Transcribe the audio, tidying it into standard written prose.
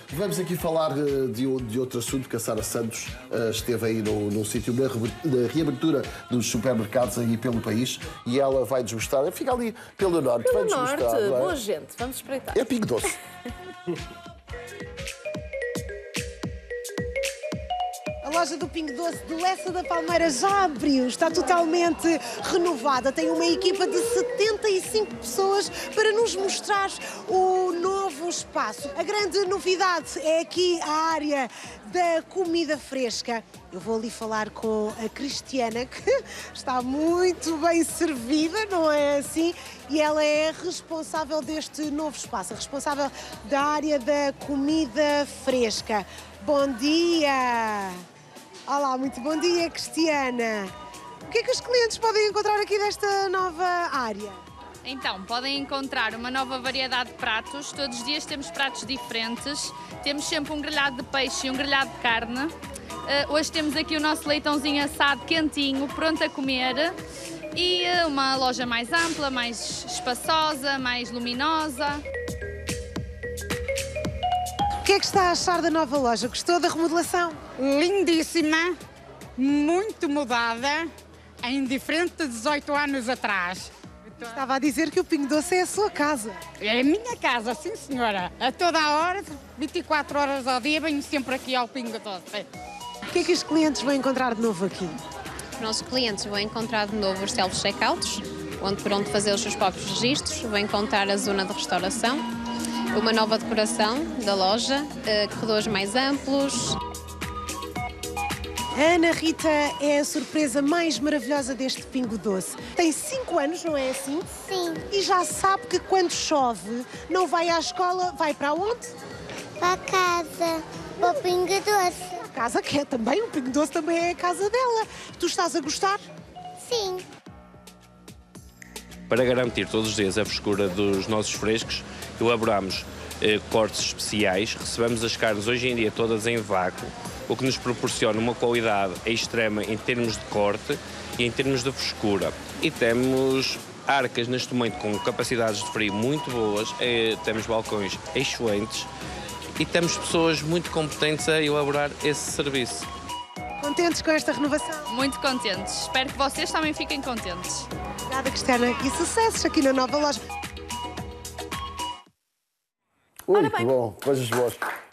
Vamos aqui falar de outro assunto, que a Sara Santos esteve aí num sítio na reabertura dos supermercados aí pelo país e ela vai-nos mostrar. Fica ali pelo norte. Pelo vai-nos norte, mostrar, não é? boa gente, vamos espreitar. É Pingo Doce. A loja do Pingo Doce de Lessa da Palmeira já abriu, está totalmente renovada. Tem uma equipa de 75 pessoas para nos mostrar o novo espaço. A grande novidade é aqui a área da comida fresca. Eu vou ali falar com a Cristiana, que está muito bem servida, não é assim? E ela é responsável deste novo espaço, a responsável da área da comida fresca. Bom dia! Olá, muito bom dia, Cristiana. O que é que os clientes podem encontrar aqui desta nova área? Então, podem encontrar uma nova variedade de pratos. Todos os dias temos pratos diferentes. Temos sempre um grelhado de peixe e um grelhado de carne. Hoje temos aqui o nosso leitãozinho assado quentinho, pronto a comer. E uma loja mais ampla, mais espaçosa, mais luminosa. O que é que está a achar da nova loja? Gostou da remodelação? Lindíssima, muito mudada, em diferente de 18 anos atrás. Estava a dizer que o Pingo Doce é a sua casa. É a minha casa, sim senhora. A toda a hora, 24 horas ao dia, venho sempre aqui ao Pingo Doce. O que é que os clientes vão encontrar de novo aqui? Os nossos clientes vão encontrar de novo os self-checkouts, onde poderão fazer os seus próprios registros, vão encontrar a zona de restauração, uma nova decoração da loja, corredores mais amplos. A Ana Rita é a surpresa mais maravilhosa deste Pingo Doce. Tem 5 anos, não é assim? Sim. E já sabe que quando chove não vai à escola, vai para onde? Para casa, para o Pingo Doce. A casa que é também, o Pingo Doce também é a casa dela. Tu estás a gostar? Sim. Para garantir todos os dias a frescura dos nossos frescos, elaboramos cortes especiais. Recebemos as carnes hoje em dia todas em vácuo, o que nos proporciona uma qualidade extrema em termos de corte e em termos de frescura. E temos arcas neste momento com capacidades de frio muito boas, temos balcões excelentes e temos pessoas muito competentes a elaborar esse serviço. Contentes com esta renovação? Muito contentes. Espero que vocês também fiquem contentes. Obrigada, Cristiana. E sucessos aqui na nova loja. Ui, que bom. Coisas boas.